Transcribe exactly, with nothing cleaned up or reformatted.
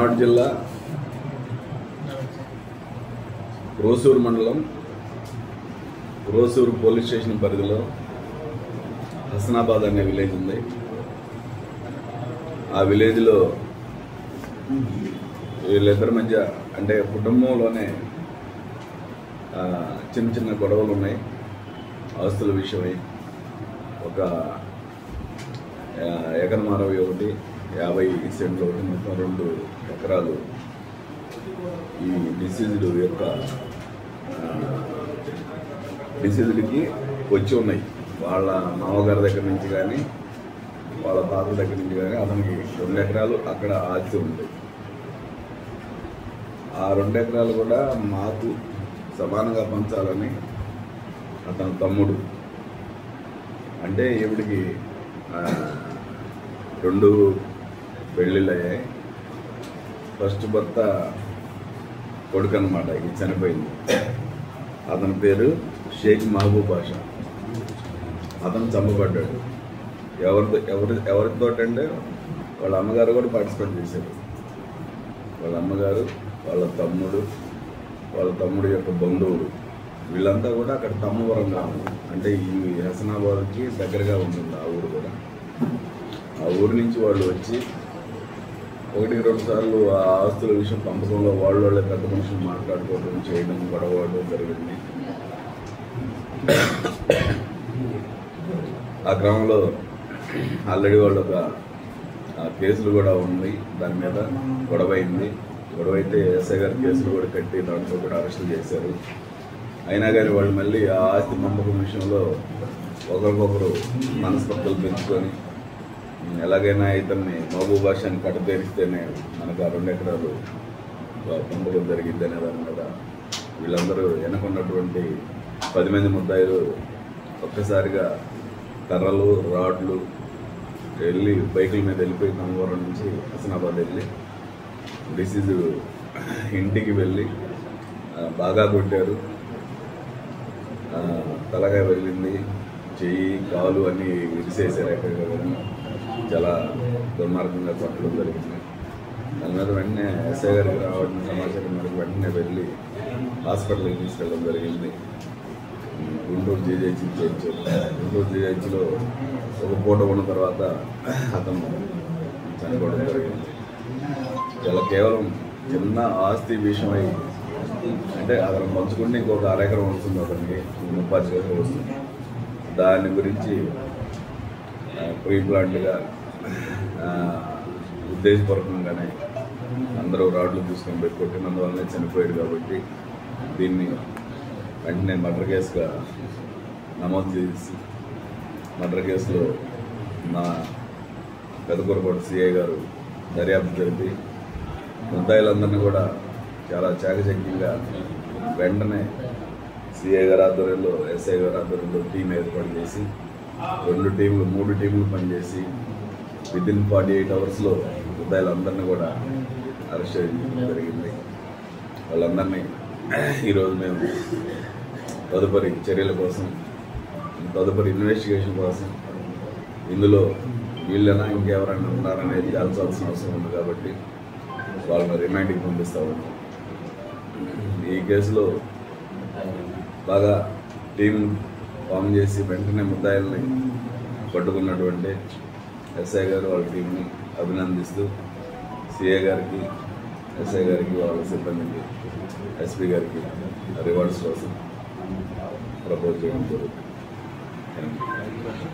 పల్నాడు జిల్లా రోసూరు మండలం రోసూరు police station పరిధిలో హసనాబాద్ అనే విలేజ్ ఉంది. ఆ విలేజ్లో వీళ్ళిద్దరి మధ్య అంటే కుటుంబంలోనే చిన్న చిన్న గొడవలు ఉన్నాయి. ఆస్తుల విషయమై ఒక ఎకరం అరవై ఒకటి యాభై సెంట్లు ఒకటి మొత్తం రెండు ఎకరాలు ఈ డిసీజుడు యొక్క డిసీజుడికి వచ్చి ఉన్నాయి. వాళ్ళ మామగారి దగ్గర నుంచి కానీ వాళ్ళ తాత దగ్గర నుంచి కానీ అతనికి రెండు ఎకరాలు అక్కడ ఆస్తి ఉంది. ఆ రెండు ఎకరాలు కూడా మాకు సమానంగా పంచాలని అతని తమ్ముడు, అంటే ఈవిడికి రెండు పెళ్ళిళ్ళు అయ్యాయి. ఫస్ట్ భర్త కొడుకు అన్నమాట, ఇది చనిపోయింది. అతని పేరు షేక్ మహబూబ్ బాషా. అతను చంపబడ్డాడు. ఎవరితో ఎవరి ఎవరితో అంటే వాళ్ళ అమ్మగారు కూడా పార్టిసిపేట్ చేశారు. వాళ్ళ అమ్మగారు, వాళ్ళ తమ్ముడు, వాళ్ళ తమ్ముడు యొక్క బంధువులు, వీళ్ళంతా కూడా అక్కడ తమ్మవరం గ్రామం, అంటే ఈ హసనాబాద్కి దగ్గరగా ఉంటుంది ఆ ఊరు కూడా. ఆ ఊరి నుంచి వాళ్ళు వచ్చి ఒకటికి రెండు సార్లు ఆ ఆస్తుల విషయం పంపకంలో వాళ్ళ వాళ్ళే పెద్ద మనుషులు మాట్లాడుకోవడం, చేయడం, గొడవడం జరిగింది. ఆ గ్రామంలో ఆల్రెడీ వాళ్ళు ఒక కేసులు కూడా ఉంది, దాని మీద గొడవ అయింది. గొడవ అయితే ఎస్ఐ గారు కేసులు కూడా కట్టి దాంట్లో కూడా అరెస్టులు చేశారు. అయినా కానీ వాళ్ళు మళ్ళీ ఆ ఆస్తి పంపకం విషయంలో ఒకరికొకరు మనస్పర్ధలు పెంచుకొని ఎలాగైనా ఇతన్ని మహబూబ్ బాషాని కట్టతేరిస్తేనే మనకు ఆ రెండు ఎకరాలు పంపకం జరిగింది అనే దాని మీద వీళ్ళందరూ వెనకున్నటువంటి పది మంది ముద్దాయిలు ఒక్కసారిగా కర్రలు, రాడ్లు వెళ్ళి బైకుల మీద వెళ్ళిపోయి కమ్మవరం నుంచి హసనాబాద్ వెళ్ళి డిసీజు ఇంటికి వెళ్ళి బాగా కొట్టారు. తలగా వెళ్ళింది, చెయ్యి, కాలు అన్నీ విరిసేసారు. ఎక్కడికైనా చాలా దుర్మార్గంగా కొట్టడం జరిగింది. దాని మీద వెంటనే ఎస్ఐ గారికి రావడం సమాచారం మేరకు వెంటనే వెళ్ళి హాస్పిటల్కి తీసుకెళ్ళడం జరిగింది. గుంటూరు జీజేహెచ్కి చేర్చారు. గుంటూరు జీజేహెచ్లో ఒక పూట ఉన్న తర్వాత అతను చనిపోవడం జరిగింది. ఇలా కేవలం చిన్న ఆస్తి విషయమై, అంటే అతను పంచుకుంటే ఇంకొక అరెకరం వస్తుంది, అతనికి ముప్పై ఎకరం వస్తుంది. దాని గురించి ప్రీ ప్లాంట్గా ఉద్దేశపూర్వకంగానే అందరూ రాడ్లు తీసుకొని పోయి కొట్టినందువల్లనే చనిపోయాడు. కాబట్టి దీన్ని వెంటనే మర్డర్ కేసుగా నమోదు చేసి మర్డర్ కేసులో మా పెదకూరకోట సిఐ గారు దర్యాప్తు జరిపి ముద్దాయిలందరినీ కూడా చాలా చాకచక్యంగా వెంటనే సిఐ గారి ఆధ్వర్యంలో, ఎస్ఐ గారి ఆధ్వర్యంలో టీం ఏర్పాటు చేసి రెండు టీంలు మూడు టీంలు పనిచేసి వితిన్ ఫార్టీ ఎయిట్ అవర్స్లో ముద్దాయిలందరినీ కూడా అరెస్ట్ చేయడం జరిగింది. వాళ్ళందరినీ ఈరోజు మేము తదుపరి చర్యల కోసం, తదుపరి ఇన్వెస్టిగేషన్ కోసం, ఇందులో వీళ్ళైనా ఇంకెవరైనా ఉన్నారనేది తేల్చాల్సిన అవసరం ఉంది. కాబట్టి వాళ్ళని రిమాండ్కి పంపిస్తూ ఉన్నాం. ఈ కేసులో బాగా టీం ఫామ్ చేసి వెంటనే ముద్దాయిల్ని పట్టుకున్నటువంటి ఎస్ఐ గారు వాళ్ళ టీంని అభినందిస్తూ సిఐ గారికి, ఎస్ఐ గారికి, వాళ్ళ సిబ్బందికి, ఎస్పీ గారికి రివార్డ్స్ కోసం ప్రపోజ్ చేయడం జరుగుతుంది. Thank you.